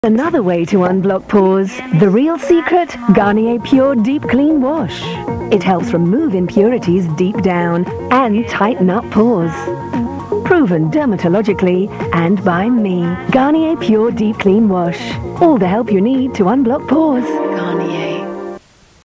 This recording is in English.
Another way to unblock pores. The real secret? Garnier Pure Deep Clean Wash. It helps remove impurities deep down and tighten up pores. Proven dermatologically and by me. Garnier Pure Deep Clean Wash. All the help you need to unblock pores. Garnier.